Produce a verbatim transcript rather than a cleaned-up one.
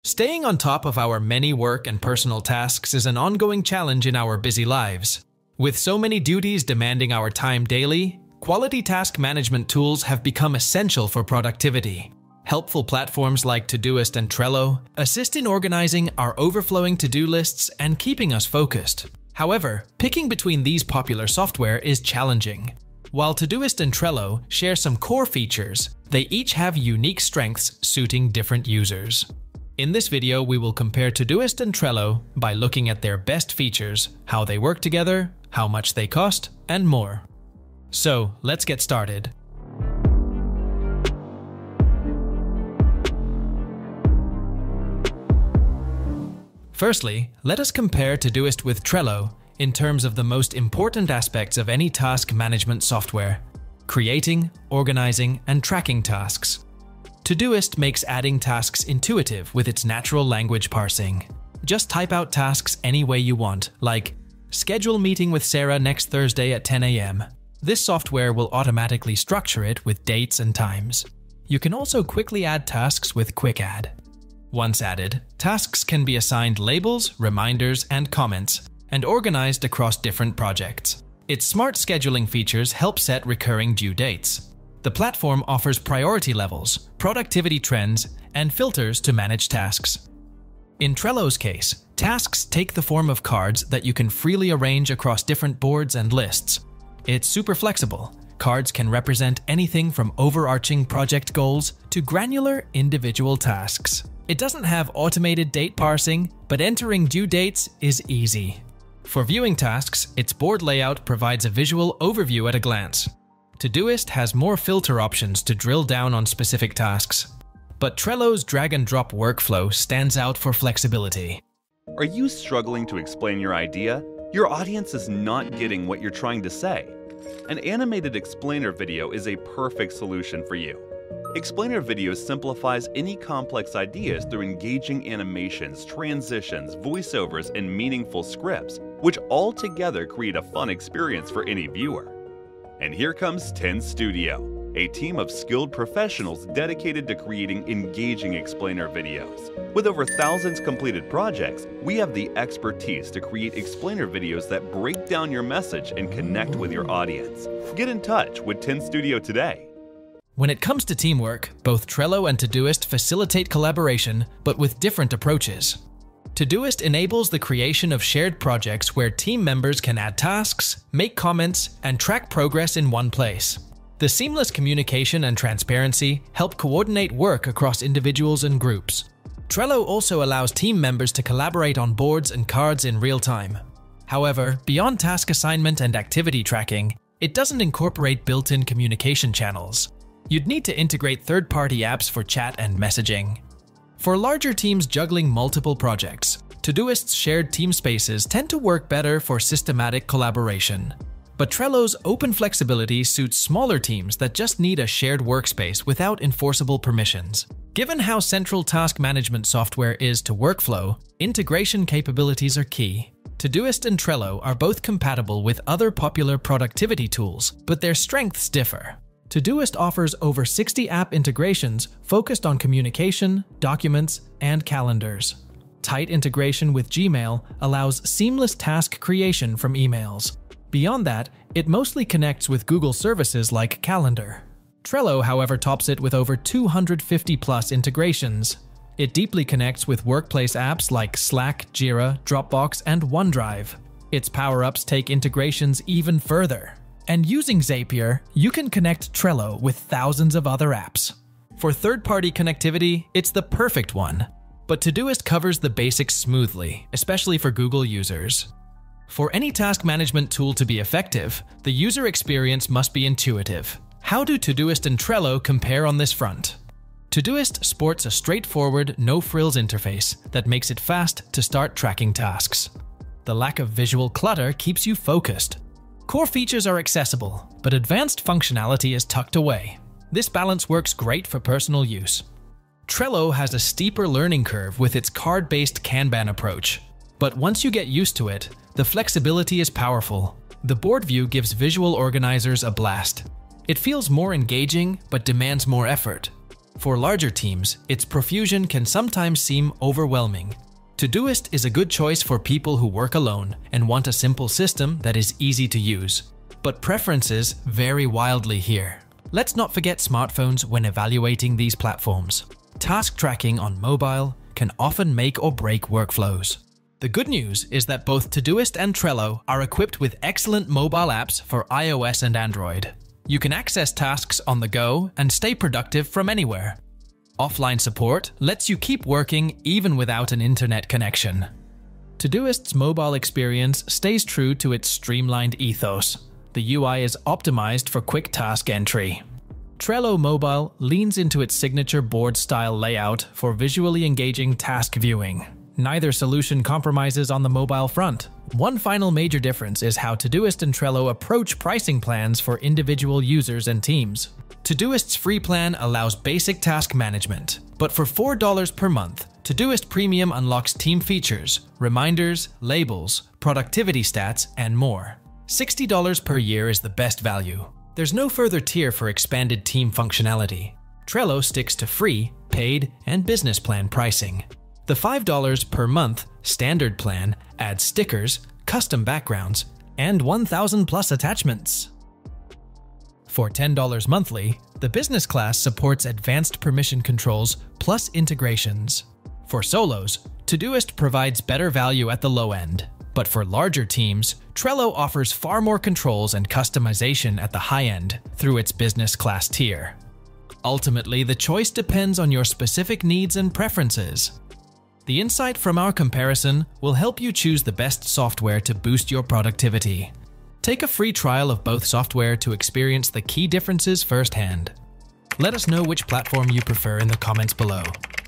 Staying on top of our many work and personal tasks is an ongoing challenge in our busy lives. With so many duties demanding our time daily, quality task management tools have become essential for productivity. Helpful platforms like Todoist and Trello assist in organizing our overflowing to-do lists and keeping us focused. However, picking between these popular software is challenging. While Todoist and Trello share some core features, they each have unique strengths suiting different users. In this video, we will compare Todoist and Trello by looking at their best features, how they work together, how much they cost, and more. So, let's get started. Firstly, let us compare Todoist with Trello in terms of the most important aspects of any task management software: creating, organizing, and tracking tasks. Todoist makes adding tasks intuitive with its natural language parsing. Just type out tasks any way you want, like schedule meeting with Sarah next Thursday at ten A M This software will automatically structure it with dates and times. You can also quickly add tasks with Quick Add. Once added, tasks can be assigned labels, reminders, and comments, and organized across different projects. Its smart scheduling features help set recurring due dates. The platform offers priority levels, productivity trends, and filters to manage tasks. In Trello's case, tasks take the form of cards that you can freely arrange across different boards and lists. It's super flexible. Cards can represent anything from overarching project goals to granular individual tasks. It doesn't have automated date parsing, but entering due dates is easy. For viewing tasks, its board layout provides a visual overview at a glance. Todoist has more filter options to drill down on specific tasks, but Trello's drag-and-drop workflow stands out for flexibility. Are you struggling to explain your idea? Your audience is not getting what you're trying to say. An animated explainer video is a perfect solution for you. Explainer video simplifies any complex ideas through engaging animations, transitions, voiceovers, and meaningful scripts, which all together create a fun experience for any viewer. And here comes ten Studio, a team of skilled professionals dedicated to creating engaging explainer videos. With over thousands completed projects, we have the expertise to create explainer videos that break down your message and connect with your audience. Get in touch with ten Studio today. When it comes to teamwork, both Trello and Todoist facilitate collaboration, but with different approaches. Todoist enables the creation of shared projects where team members can add tasks, make comments, and track progress in one place. The seamless communication and transparency help coordinate work across individuals and groups. Trello also allows team members to collaborate on boards and cards in real time. However, beyond task assignment and activity tracking, it doesn't incorporate built-in communication channels. You'd need to integrate third-party apps for chat and messaging. For larger teams juggling multiple projects, Todoist's shared team spaces tend to work better for systematic collaboration. But Trello's open flexibility suits smaller teams that just need a shared workspace without enforceable permissions. Given how central task management software is to workflow, integration capabilities are key. Todoist and Trello are both compatible with other popular productivity tools, but their strengths differ. Todoist offers over sixty app integrations focused on communication, documents, and calendars. Tight integration with Gmail allows seamless task creation from emails. Beyond that, it mostly connects with Google services like Calendar. Trello, however, tops it with over two hundred fifty plus integrations. It deeply connects with workplace apps like Slack, Jira, Dropbox, and OneDrive. Its power-ups take integrations even further. And using Zapier, you can connect Trello with thousands of other apps. For third-party connectivity, it's the perfect one. But Todoist covers the basics smoothly, especially for Google users. For any task management tool to be effective, the user experience must be intuitive. How do Todoist and Trello compare on this front? Todoist sports a straightforward, no-frills interface that makes it fast to start tracking tasks. The lack of visual clutter keeps you focused. Core features are accessible, but advanced functionality is tucked away. This balance works great for personal use. Trello has a steeper learning curve with its card-based Kanban approach, but once you get used to it, the flexibility is powerful. The board view gives visual organizers a blast. It feels more engaging, but demands more effort. For larger teams, its profusion can sometimes seem overwhelming. Todoist is a good choice for people who work alone and want a simple system that is easy to use. But preferences vary wildly here. Let's not forget smartphones when evaluating these platforms. Task tracking on mobile can often make or break workflows. The good news is that both Todoist and Trello are equipped with excellent mobile apps for iOS and Android. You can access tasks on the go and stay productive from anywhere. Offline support lets you keep working even without an internet connection. Todoist's mobile experience stays true to its streamlined ethos. The U I is optimized for quick task entry. Trello Mobile leans into its signature board-style layout for visually engaging task viewing. Neither solution compromises on the mobile front. One final major difference is how Todoist and Trello approach pricing plans for individual users and teams. Todoist's free plan allows basic task management, but for four dollars per month, Todoist Premium unlocks team features, reminders, labels, productivity stats, and more. sixty dollars per year is the best value. There's no further tier for expanded team functionality. Trello sticks to free, paid, and business plan pricing. The five dollars per month standard plan adds stickers, custom backgrounds, and one thousand plus attachments. For ten dollars monthly, the business class supports advanced permission controls plus integrations. For solos, Todoist provides better value at the low end. But for larger teams, Trello offers far more controls and customization at the high end through its business class tier. Ultimately, the choice depends on your specific needs and preferences. The insight from our comparison will help you choose the best software to boost your productivity. Take a free trial of both software to experience the key differences firsthand. Let us know which platform you prefer in the comments below.